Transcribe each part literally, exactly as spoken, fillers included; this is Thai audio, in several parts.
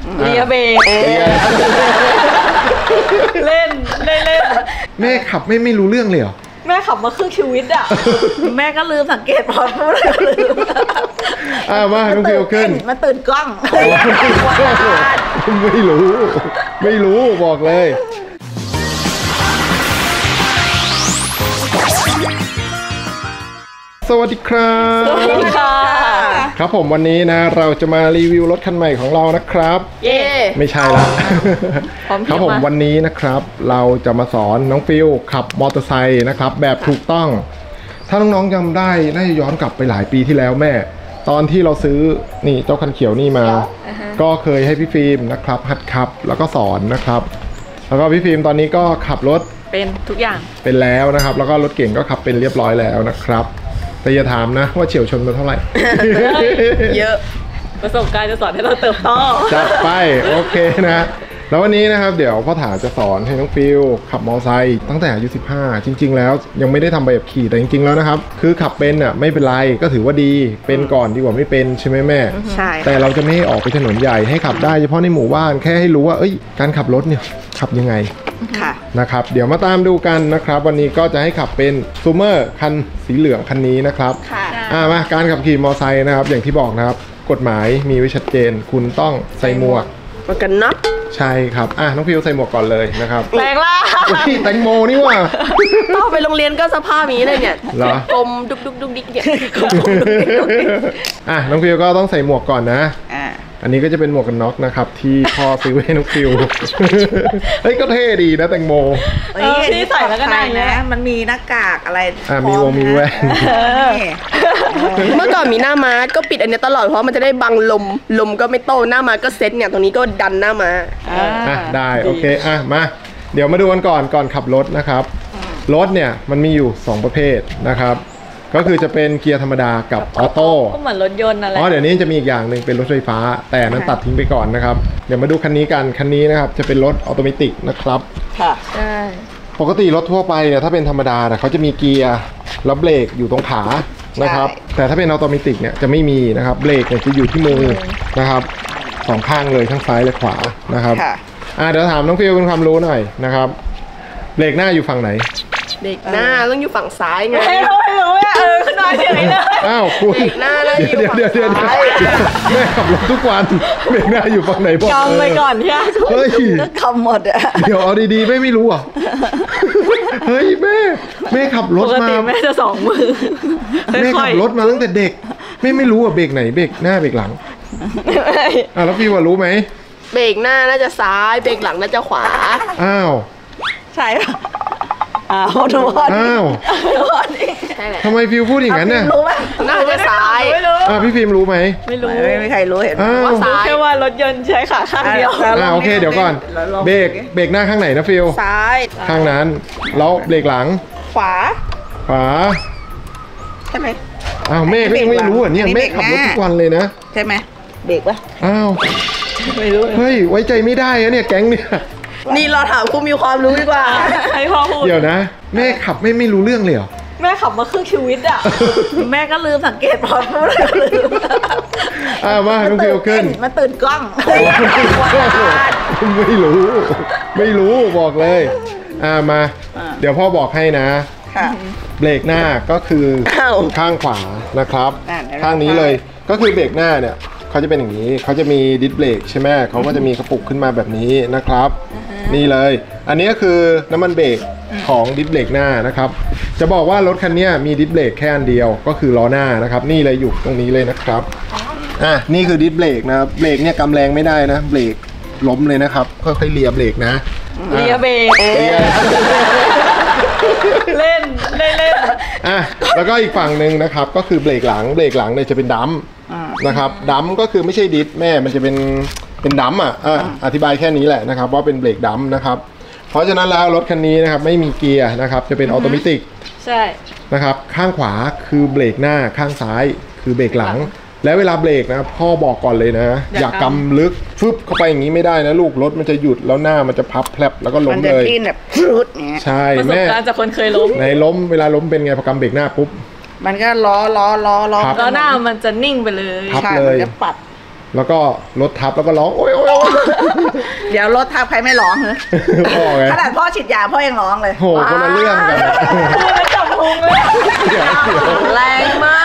เลียเบรกเล่นเล่นเล่นแม่ขับไม่ไม่รู้เรื่องเลยเหรอแม่ขับมาครึ่งชีวิตอ่ะแม่ก็ลืมสังเกตพอพูดลืมอ่ามาน้องฟิวขึ้นมันตื่นกล้องไม่รู้ไม่รู้บอกเลยสวัสดีครับสวัสดีค่ะครับผมวันนี้นะเราจะมารีวิวรถคันใหม่ของเรานะครับเย่ไม่ใช่ละครับผมวันนี้นะครับเราจะมาสอนน้องฟิวขับมอเตอร์ไซค์นะครับแบบถูกต้องถ้าน้องๆจำได้น่าจะย้อนกลับไปหลายปีที่แล้วแม่ตอนที่เราซื้อนี่เจ้าคันเขียวนี่มาก็เคยให้พี่ฟิล์มนะครับหัดขับแล้วก็สอนนะครับแล้วก็พี่ฟิล์มตอนนี้ก็ขับรถเป็นทุกอย่างเป็นแล้วนะครับแล้วก็รถเก่งก็ขับเป็นเรียบร้อยแล้วนะครับแต่อย่าถามนะว่าเฉี่ยวชนมาเท่าไหร่เยอะประสบการณ์จะสอนให้เราเติบโตจัดไปโอเคนะแล้ววันนี้นะครับเดี๋ยวพ่อถาจะสอนให้น้องฟิวขับมอเตอร์ไซค์ตั้งแต่อายุสิบห้าจริงๆแล้วยังไม่ได้ทำใบขับขี่แต่จริงๆแล้วนะครับคือขับเป็นอ่ะไม่เป็นไรก็ถือว่าดีเป็นก่อนดีกว่าไม่เป็นใช่ไหมแม่ใช่แต่เราจะไม่ให้ออกไปถนนใหญ่ให้ขับได้เฉพาะในหมู่บ้านแค่ให้รู้ว่าเอ้ยการขับรถเนี่ยขับยังไงนะครับเดี๋ยวมาตามดูกันนะครับวันนี้ก็จะให้ขับเป็นซูเมอร์คันสีเหลืองคันนี้นะครับอ่ามาการขับขี่มอเตอร์ไซค์นะครับอย่างที่บอกนะครับกฎหมายมีไว้ชัดเจนคุณต้องใส่หมวกหมวกกันน็อกใช่ครับอ่ะน้องฟิวใส่หมวกก่อนเลยนะครับแรงล่ะแตงโมนี่ว่าต้องไปโรงเรียนก็สภาพนี้เลยเนี่ยกลมดุกดุกดุกดิกเนี่ยอ่ะน้องฟิวก็ต้องใส่หมวกก่อนนะอันนี้ก็จะเป็นหมวกกันน็อกนะครับที่พ่อซื้อให้น้องฟิวเฮ้ยก็เท่ดีนะแตงโมที่ใส่แล้วก็ได้นะมันมีหน้ากากอะไรอ่ะมีวงมีแว่นเมื่อก่อนมีหน้าม้าก็ปิดอันนี้ตลอดเพราะมันจะได้บังลมลมก็ไม่โตหน้าม้าก็เซ็ตเนี่ยตรงนี้ก็ดันหน้าม้าอ่ะได้โอเคอ่ะมาเดี๋ยวมาดูกันก่อนก่อนขับรถนะครับรถเนี่ยมันมีอยู่สองประเภทนะครับก็คือจะเป็นเกียร์ธรรมดากับออโต้ก็เหมือนรถยนต์อะไรอ๋อเดี๋ยวนี้จะมีอีกอย่างหนึ่งเป็นรถไฟฟ้าแต่นั้นตัดทิ้งไปก่อนนะครับเดี๋ยวมาดูคันนี้กันคันนี้นะครับจะเป็นรถออโตเมติกนะครับค่ะใช่ปกติรถทั่วไปเนี่ยถ้าเป็นธรรมดาเนี่ยเขาจะมีเกียร์แล้วเบรกอยู่ตรงขานะครับแต่ถ้าเป็นออโตเมติกเนี่ยจะไม่มีนะครับเบรกเนี่ยจะอยู่ที่มือนะครับสองข้างเลยทั้งซ้ายและขวานะครับอ่าเดี๋ยวถามน้องฟิวเป็นความรู้หน่อยนะครับเบรกหน้าอยู่ฝั่งไหนเบรกหน้าต้องอยู่ฝั่งซ้ายไงไม่รู้ไม่รู้อ่ะเออขึ้นมาเฉยเลยอ้าวคุณเบรกหน้าแล้วอยู่ฝั่งซ้ายแม่ขับรถทุกวันเบรกหน้าอยู่ฝั่งไหนบอกจำไปก่อนเนี่ยเฮ้ยก็คำหมดอ่ะเดี๋ยวเอาดีๆไม่ไม่รู้อ่ะเฮ้ยแม่แม่ขับรถมาแม่จะสองมือแม่ขับรถมาตั้งแต่เด็กไม่ไม่รู้อ่ะเบรกไหนเบรกหน้าเบรกหลังอ่ะแล้วพี่ว่ารู้ไหมเบรกหน้าน่าจะซ้ายเบรกหลังน่าจะขวาอ้าวใช่อ้าวทุกคนอ้าวทำไมฟิวพูดอย่างนั้นเนี่ยรู้ไหมน่าจะซ้ายอ่าพี่ฟิล์มรู้ไหมไม่รู้ไม่มีใครรู้เห็นว่าซ้ายแค่ว่ารถยนต์ใช้ขาข้างเดียวอ่าโอเคเดี๋ยวก่อนเบรกเบรกหน้าข้างไหนนะฟิวซ้ายข้างนั้นแล้วเบรกหลังขวาขวาใช่ไหมอ้าวแม่ก็ยังไม่รู้อ่ะเนี่ยแม่ขับรถทุกวันเลยนะใช่ไหมเบรกปะอ้าวไม่รู้เฮ้ยไว้ใจไม่ได้อะเนี่ยแก๊งเนี่ยนี่เราถามคุณมีความรู้ดีกว่าให้พ่อพูดเดี๋ยวนะแม่ขับไม่ไม่รู้เรื่องเลยเหรอแม่ขับมาครึ่งชีวิตอ่ะแม่ก็ลืมสังเกตพอพูดลืมอ่ามาน้องฟิวขึ้นมันตื่นกล้องไม่รู้ไม่รู้บอกเลยอ่ามาเดี๋ยวพ่อบอกให้นะเบรกหน้าก็คือข้างขวานะครับข้างนี้เลยก็คือเบรกหน้าเนี่ยเขาจะเป็นอย่างนี้เขาจะมีดิสเบรกใช่ไหมเขาก็จะมีกระปุกขึ้นมาแบบนี้นะครับนี่เลยอันนี้ก็คือน้ำมันเบรกของดิสเบรกหน้านะครับจะบอกว่ารถคันนี้มีดิสเบรกแค่อันเดียวก็คือล้อหน้านะครับนี่เลยอยู่ตรงนี้เลยนะครับอ่ะนี่คือดิสเบรกนะเบรกเนี่ยกำแรงไม่ได้นะเบรกล้มเลยนะครับค่อยๆเลียเบรกนะเลียเบรกเล่นเล่นเล่นอ่ะแล้วก็อีกฝั่งหนึ่งนะครับก็คือเบรกหลังเบรกหลังเนี่ยจะเป็นดัมนะครับดัมก็คือไม่ใช่ดิสแม่มันจะเป็นเป็นดัมอ่ะอธิบายแค่นี้แหละนะครับว่าเป็นเบรกดัมนะครับเพราะฉะนั้นแล้วรถคันนี้นะครับไม่มีเกียร์นะครับจะเป็นออโตเมติกใช่นะครับข้างขวาคือเบรกหน้าข้างซ้ายคือเบรกหลังและเวลาเบรกนะพ่อบอกก่อนเลยนะอย่ากำลึกฟึบเข้าไปอย่างนี้ไม่ได้นะลูกรถมันจะหยุดแล้วหน้ามันจะพับแผลบแล้วก็ล้มเลยมันจะแบบฟุดเนี่ยใช่แม่ประสบการณ์จากคนเคยล้มในล้มเวลาล้มเป็นไงพอกำเบรกหน้าปุ๊บมันก็ล้อล้อล้อล้อล้อหน้ามันจะนิ่งไปเลยพับเลยจะปัดแล้วก็รถทับแล้วก็ร้องโอ๊ยเดี๋ยวรถทับใครไม่ร้องเลยพ่อไงขนาดพ่อฉีดยาพ่อยังร้องเลยโหคนละเรื่องกันไม่จับพุงเลยเดี๋ยวเดี๋ยวแรงมาก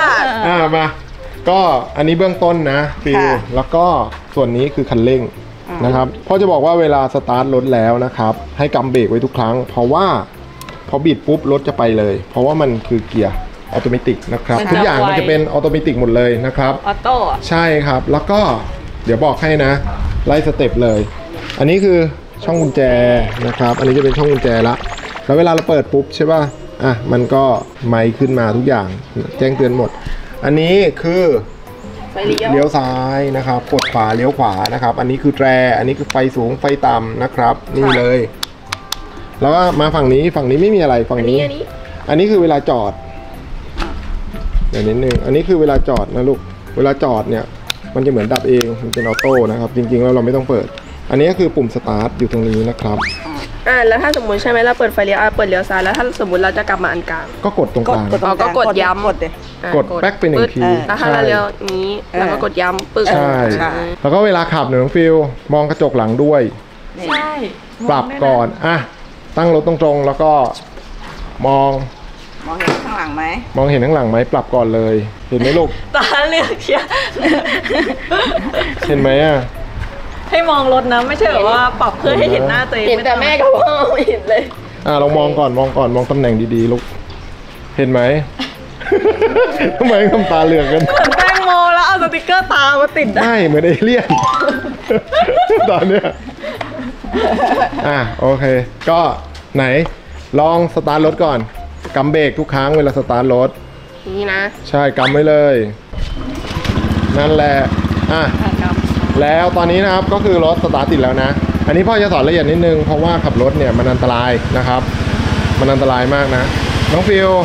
อ่ามาก็อันนี้เบื้องต้นนะฟิวแล้วก็ส่วนนี้คือคันเร่งนะครับพ่อจะบอกว่าเวลาสตาร์ทรถแล้วนะครับให้กำเบรกไว้ทุกครั้งเพราะว่าพอบิดปุ๊บรถจะไปเลย เพราะว่ามันคือเกียร์ออโตเมติกนะครับทุกอย่างมันจะเป็นออโตเมติกหมดเลยนะครับออโต้อะใช่ครับแล้วก็เดี๋ยวบอกให้นะไล่สเต็ปเลย อันนี้คือช่องกุญแจนะครับอันนี้จะเป็นช่องกุญแจละแล้วเวลาเราเปิดปุ๊บใช่ป่ะอ่ะมันก็ไมค์ขึ้นมาทุกอย่างแจ้งเตือนหมด อันนี้คือไฟเลี้ยวเลี้ยวซ้ายนะครับกดขวาเลี้ยวขวานะครับ อันนี้คือแตรอันนี้คือไฟสูงไฟต่ำนะครับนี่เลย แล้วก็มาฝั่งนี้ฝั่งนี้ไม่มีอะไรฝั่งอันนี้นี้อันนี้อันนี้คือเวลาจอดเดี๋ยวนิดนึงอันนี้คือเวลาจอดนะลูกเวลาจอดเนี่ยมันจะเหมือนดับเองมันเป็นออโต้นะครับจริงๆแล้วเราไม่ต้องเปิด อันนี้ก็คือปุ่มสตาร์ทอยู่ตรงนี้นะครับอ่าแล้วถ้าสมมติใช่ไหมเราเปิดไฟเลี้ยวอ่ะเปิดเลี้ยวซ้ายแล้วถ้าสมมติเราจะกลับมาอันกลางก็กดตรงกลางอ๋อก็กดย้ำกดดิอ่ะกดแป๊กไปหนึ่งปึ๊ดทีแล้วถ้าเราเลี้ยวนี้เราก็กดย้ำปึ๊กใช่ใช่แล้วก็เวลาขับเนี่ยน้องฟิลมองกระจกหลังด้วยใช่ปรับก่อนอ่ะตั้งรถตรงๆแล้วก็มองมองเห็นข้างหลังไหมมองเห็นข้างหลังไหมปรับก่อนเลย เห็นไหมลูกตาเลือกเชียร์เห็นไหมอ่ะให้มองรถนะไม่ใช่แบบว่าปรับเพื่อให้เห็นหน้าตัวเองเห็นแต่แม่กับพ่อไม่เห็นเลยอ่ะเรามองก่อนมองก่อนมองตำแหน่งดีๆลูกเห็นไหม ทำไมทำตาเหลือกกันเหมือนแตงโมแล้วเอาสติกเกอร์ตามาติดได้ไม่เหมือนเอเลี่ยน ตอนเนี้ยอ่ะโอเค ก็ไหนลองสตาร์ทรถก่อนกำเบรกทุกครั้งเวลาสตาร์ทรถนี่นะใช่กำไว้เลย นั่นแหละอ่ะแล้วตอนนี้นะครับก็คือรถสตาร์ทติดแล้วนะ อันนี้พ่อจะสอนละเอียดนิดนึงเพราะว่าขับรถเนี่ยมันอันตรายนะครับ มันอันตรายมากนะน้องฟิว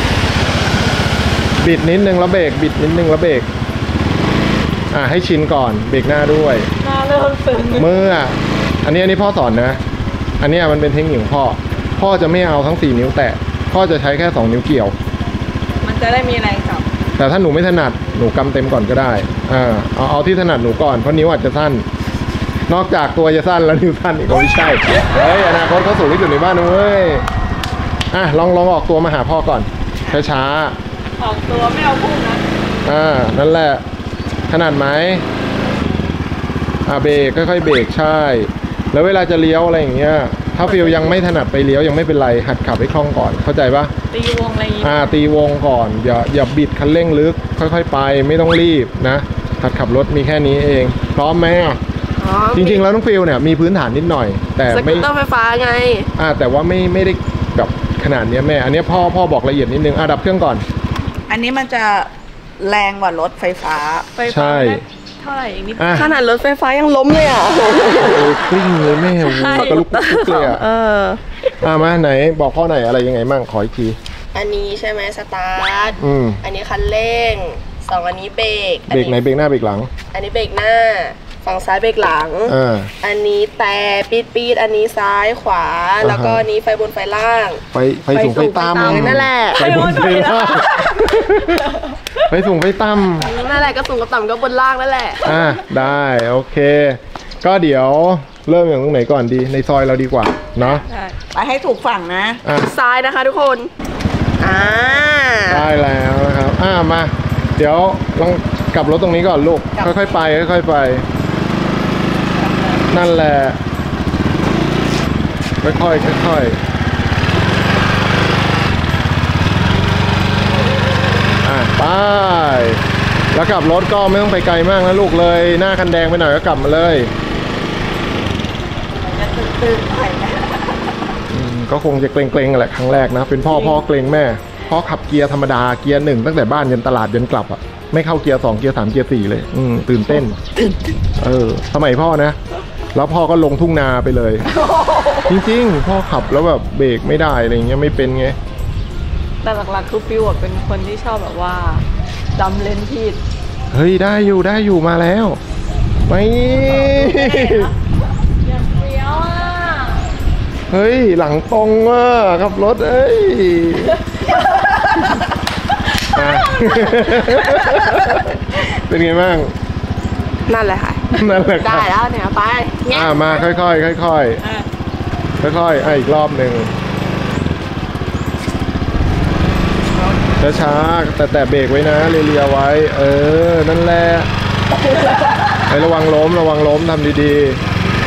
บิดนิดนึงแล้วเบรกบิดนิดนึงแล้วเบรกอ่ะให้ชินก่อนเบรกหน้าด้วยหน้าเริ่มซึมเมื่ออันนี้อันนี้พ่อสอนนะ อันนี้มันเป็นเทคนิคของพ่อพ่อจะไม่เอาทั้งสี่นิ้วแตะพ่อจะใช้แค่สองนิ้วเกี่ยวมันจะได้มีแรงจับแต่ถ้าหนูไม่ถนัดหนูกำเต็มก่อนก็ได้อ่าเอาเอาที่ถนัดหนูก่อนเพราะนิ้วอาจจะสั้น นอกจากตัวจะสั้นแล้วนิ้วสั้นอีกก็ไม่ใช่เฮ้ยอนาคตเขาสูงที่สุดในบ้านนะเว้ยอ่ะลองลองออกตัวมาหาพ่อก่อนช้าออกตัวไม่เอาพุ่งนะๆอ่านั่นแหละถนัดไหมอ่าเบรกค่อยๆเบรกใช่ แล้วเวลาจะเลี้ยวอะไรอย่างเงี้ยถ้าฟิลยังไม่ถนัดไปเลี้ยวยังไม่เป็นไรหัดขับให้คล่องก่อนเข้าใจปะตีวงอะไรอย่างงี้อ่าตีวงก่อนอย่าอย่าบิดคันเร่งลึกค่อยๆไปไม่ต้องรีบนะหัดขับรถมีแค่นี้เองพร้อมไหมอ่ะอ๋อจริงๆแล้วน้องฟิลเนี่ยมีพื้นฐานนิดหน่อย แต่สไม่กูตเตอร์ไฟฟ้าไงอ่าแต่ว่าไม่ไม่ได้แบบขนาดเนี้ยแม่ อันเนี้ยพ่อพ่อบอกละเอียดนิดนึงอ่ะดับเครื่องก่อนอันนี้มันจะแรงกว่ารถไฟฟ้าไฟใช่เท่าไหร่อีกนิดอ่ะขนาดรถไฟฟ้ายังล้มเลยอ่ะโอ้กลิ้งเลยแม่โอ้โหกระลุกกระลุกเลยอ่ะเอออ่ะมาไหนบอกพ่อหน่อยอะไรยังไงมั่งขออีกทีอันนี้ใช่ไหมสตาร์ทอืมอันนี้คันเร่งสองอันนี้เบรกเบรกไหนเบรกหน้าเบรกหลังอันนี้เบรกหน้า ฝั่งซ้ายเบรกหลังอ่าอันนี้แต่ปีดปีดอันนี้ซ้ายขวา แล้วก็อันนี้ไฟบนไฟล่างไฟไฟสูงไฟต่ำนั่นแหละไฟบนไฟล่างไฟสูงไฟต่ำนั่นแหละก็สูงกับต่ำก็บนล่างนั่นแหละอ่ะได้โอเค ก็เดี๋ยวเริ่มอย่างตรงไหนก่อนดีในซอยเราดีกว่าเนาะไปให้ถูกฝั่งนะอ่ะซ้ายนะคะทุกคน อ่าได้แล้วนะครับอ่ะมาเดี๋ยวลองกลับรถตรงนี้ก่อนลูกกลับค่อยๆไปค่อยๆไป นั่นแหละค่อยๆค่อยๆอ่ะไปแล้วกลับรถก็ไม่ต้องไปไกลมากนะลูกเลยหน้าคันแดงไปหน่อยก็กลับมาเลยจะตื่นๆหน่อยนะอืมก็คงจะเกรงๆแหละครั้งแรกนะเป็นพ่อพ่อเกรงแม่พ่อขับเกียร์ธรรมดาเกียร์หนึ่งตั้งแต่บ้านยันตลาดยันกลับอ่ะไม่เข้าเกียร์สองเกียร์สามเกียร์สี่เลยอืมตื่นเต้นเออสมัยพ่อนะแล้วพ่อก็ลงทุ่งนาไปเลย จริงๆพ่อขับแล้วแบบเบรกไม่ได้อะไรเงี้ยไม่เป็นไงแต่หลักๆคือฟิวอะเป็นคนที่ชอบแบบว่าจำเลนผิดเฮ้ยได้อยู่ได้อยู่มาแล้วไม่อย่าเฟี้ยวอ่ะเฮ้ยหลังตรงอ่ะขับรถเอ้ยอ่ะ เป็นไงบ้างนั่นแหละค่ะนั่นแหละได้แล้วเนี่ยไปอ่ามาค่อยๆค่อยๆค่อยๆอ่ะอีกรอบหนึ่งช้าๆแต่แต่เบรกไว้นะเลียๆไว้เออนั่นแหละไประวังล้มระวังล้มทำดีๆ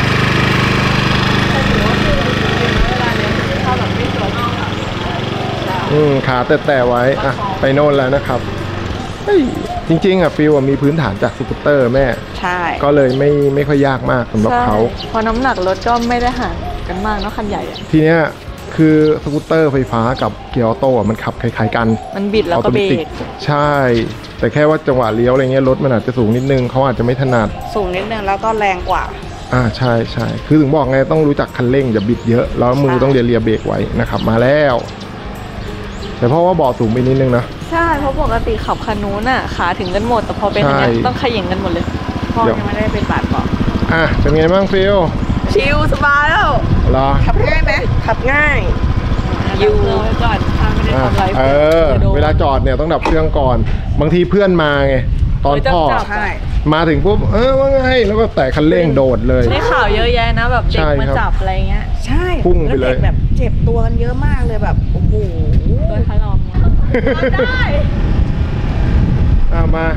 อืมขาแต่แต่ไว้อ่ะไปโน่นแล้วนะครับจริงๆอ่ะฟิวมีพื้นฐานจากสกูตเตอร์แม่ใช่ก็เลยไม่ไม่ค่อยยากมากสำหรับเขาพอน้ำหนักรถก็ไม่ได้ห่างกันมากเนาะคันใหญ่ทีเนี้ยคือสกูตเตอร์ไฟฟ้ากับเกียร์ออโต้มันขับคล้ายๆกันมันบิดแล้วก็เบรกใช่แต่แค่ว่าจังหวะเลี้ยวอะไรเงี้ยรถมันอาจจะสูงนิดนึงเขาอาจจะไม่ถนัดสูงนิดนึงแล้วก็แรงกว่าอ่าใช่ใช่คือถึงบอกไงต้องรู้จักคันเร่งอย่าบิดเยอะแล้วมือต้องเลียเลียเบรกไว้นะครับมาแล้วแต่เพราะว่าเบาะสูงไปนิดนึงนะใช่เพราะปกติขับคันนู้นอ่ะขาถึงกันหมดแต่พอเป็นอย่างนี้ต้องขย่งกันหมดเลยพ่อยังไม่ได้เป็นบาดเบาะอ่ะเป็นไงบ้างฟิลชิลสบายแล้วเหรอขับง่ายไหมขับง่ายอยู่ก่อนถ้าไม่ได้ทำอะไรเออเวลาจอดเนี่ยต้องดับเครื่องก่อนบางทีเพื่อนมาไงตอนพ่อมาถึงปุ๊บเออว่าไงแล้วก็แตะคันเร่งโดดเลยได้ข่าวเยอะแยะนะแบบเด็กมาจับอะไรเงี้ยใช่พุ่งไปเลยแบบเจ็บตัวกันเยอะมากเลยแบบโอ้โหโดนทะลอมได้อ่ะมา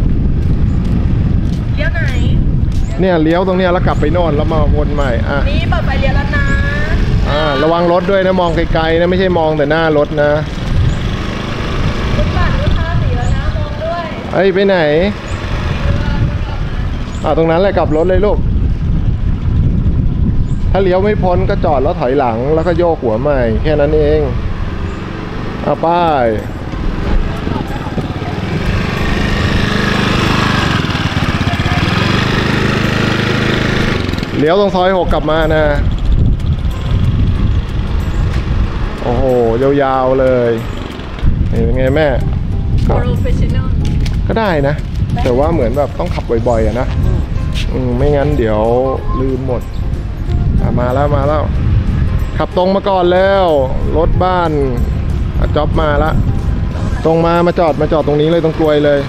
เลี้ยวไหนเนี่ยเลี้ยวตรงเนี้ยแล้วกลับไปโน่นแล้วมาวนใหม่อ่ะนี่เปิดไฟเลี้ยวแล้วนะอ่าระวังรถด้วยนะมองไกลๆนะไม่ใช่มองแต่หน้ารถนะรถบัสรถทาสีแล้วนะมองด้วยเอ้ยไปไหนอ่าตรงนั้นแหละกลับรถเลยลูกถ้าเลี้ยวไม่พ้นก็จอดแล้วถอยหลังแล้วก็โยกหัวใหม่แค่นั้นเองเอาป้ายเลี้ยวตรงซอยหกกลับมานะโอ้โหยาวๆเลยนี่เป็นไงแม่ก็ได้นะแต่ว่าเหมือนแบบต้องขับบ่อยๆอะนะอืมไม่งั้นเดี๋ยวลืมหมดมาแล้วมาแล้วขับตรงมาก่อนแล้วรถบ้านอาจ๊อบมาละตรงมามาจอดมาจอดตรงนี้เลยตรงกลวยเลย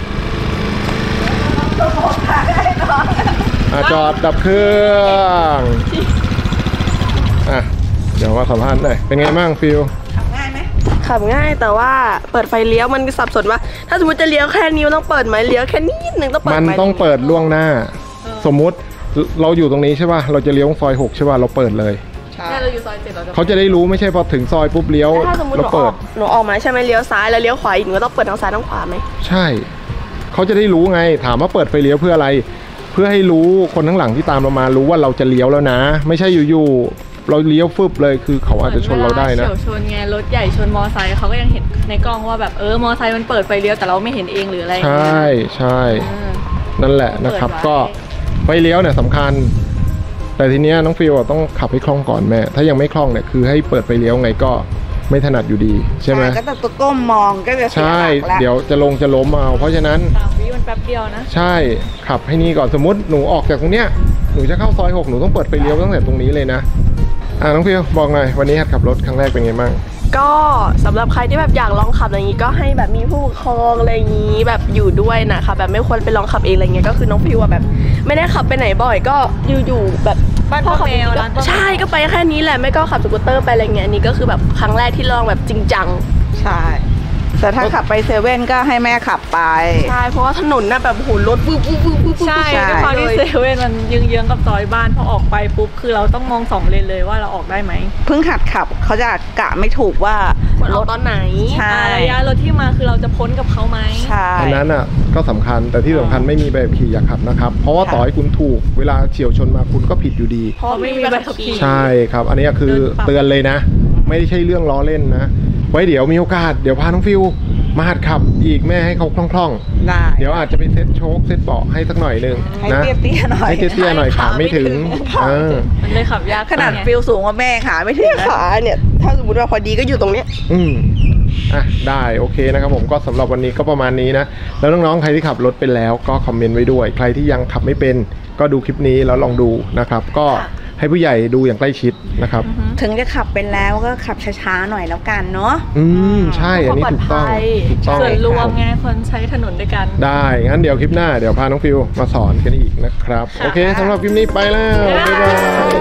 อ่ะจอดดับเครื่องอ่ะเดี๋ยวมาสัมภาษณ์หน่อยเป็นไงบ้างฟิลขับง่ายไหมขับง่ายแต่ว่าเปิดไฟเลี้ยวมันสับสนว่าถ้าสมมติจะเลี้ยวแค่นิ้วต้องเปิดไหมเลี้ยวแค่นิดนึงต้องเปิดมันต้องเปิดล่วงหน้าสมมุติเราอยู่ตรงนี้ใช่ป่ะเราจะเลี้ยวซอยหกใช่ป่ะเราเปิดเลยใช่เราอยู่ซอยเจ็ดเราจะเขาจะได้รู้ไม่ใช่พอถึงซอยปุ๊บเลี้ยวเราเปิดหนูออกมาใช่ไหมเลี้ยวซ้ายแล้วเลี้ยวขวาอีกหนูก็ต้องเปิดทางซ้ายทางขวาไหมใช่เขาจะได้รู้ไงถามว่าเปิดไฟเลี้ยวเพื่ออะไรเพื่อให้รู้คนข้างหลังที่ตามเรามารู้ว่าเราจะเลี้ยวแล้วนะไม่ใช่อยู่ๆเราเลี้ยวฟึบเลยคือเขาอาจจะชนเราได้นะเฉี่ยวชนไงรถใหญ่ชนมอไซค์เขาก็ยังเห็นในกล้องว่าแบบเออมอไซค์มันเปิดไฟเลี้ยวแต่เราไม่เห็นเองหรืออะไรใช่ใช่นั่นแหละนะครับก็ไฟเลี้ยวเนี่ยสำคัญแต่ทีเนี้ยน้องฟิวต้องขับให้คล่องก่อนแม่ถ้ายังไม่คล่องเนี่ยคือให้เปิดไฟเลี้ยวไงก็ไม่ถนัดอยู่ดีใช่ไหมก็ต้องก้มมองก็จะใช่เดี๋ยวจะลงจะล้มเอาเพราะฉะนั้นสามวิมันแป๊บเดียวนะใช่ขับให้นี่ก่อนสมมติหนูออกจากตรงเนี้ยหนูจะเข้าซอยหกหนูต้องเปิดไฟเลี้ยวตั้งแต่ตรงนี้เลยนะอ่าน้องฟิวบอกหน่อยวันนี้หัดขับรถครั้งแรกเป็นไงบ้างก็สำหรับใครที่แบบอยากลองขับอะไรอย่างนี้ก็ให้แบบมีผู้ปกครองอะไรอย่างนี้แบบอยู่ด้วยนะคะแบบไม่ควรไปลองขับเองอะไรเงี้ยก็คือน้องฟิวแบบไม่ได้ขับไปไหนบ่อยก็อยู่ๆแบบบ้านพ่อแมวใช่ก็ไปแค่นี้แหละไม่ก็ขับสกูตเตอร์ไปอะไรเงี้ยนี่ก็คือแบบครั้งแรกที่ลองแบบจริงจังใช่แต่ถ้าขับไปเซเว่นก็ให้แม่ขับไปใช่เพราะว่าถนนน่ะแบบโหรถปุ๊บปุ๊บปุ๊บปุ๊บใช่ด้วยความที่เซเว่นมันเยื้องๆกับซอยบ้านพอออกไปปุ๊บคือเราต้องมองสองเลนเลยว่าเราออกได้ไหมเพิ่งหัดขับเขาจะกะไม่ถูกว่ารถตอนไหนใช่ระยะรถที่มาคือเราจะพ้นกับเขาไหมใช่อันนั้นอ่ะก็สำคัญแต่ที่สำคัญไม่มีใบขับขี่อย่าขับนะครับเพราะว่าต่อให้คุณถูกเวลาเฉี่ยวชนมาคุณก็ผิดอยู่ดีเพราะไม่มีใบขับขี่ใช่ครับอันนี้คือเตือนเลยนะไม่ได้ใช่เรื่องล้อเล่นนะไว้เดี๋ยวมีโอกาสเดี๋ยวพาน้องฟิวมาหัดขับอีกแม่ให้เขาคล่องๆได้เดี๋ยวอาจจะไปเซ็ตโชคเซ็ตเบาะให้สักหน่อยนึงนะให้เตี้ยๆหน่อยให้เตี้ยๆหน่อยขาไม่ถึงมันเลยขับยากขนาดฟิวสูงกว่าแม่ขาไม่ถึงขาเนี่ยถ้าสมมติว่าพอดีก็อยู่ตรงเนี้ยอืมอ่ะได้โอเคนะครับผมก็สำหรับวันนี้ก็ประมาณนี้นะแล้วน้องๆใครที่ขับรถเป็นแล้วก็คอมเมนต์ไว้ด้วยใครที่ยังขับไม่เป็นก็ดูคลิปนี้แล้วลองดูนะครับก็ให้ผู้ใหญ่ดูอย่างใกล้ชิดนะครับถึงจะขับเป็นแล้วก็ขับช้าๆหน่อยแล้วกันเนาะอืมใช่อันนี้ถูกต้องถูกต้องส่วนรวมไงคนใช้ถนนด้วยกันได้งั้นเดี๋ยวคลิปหน้าเดี๋ยวพาน้องฟิวมาสอนกันอีกนะครับโอเคสำหรับคลิปนี้ไปแล้วบ๊ายบาย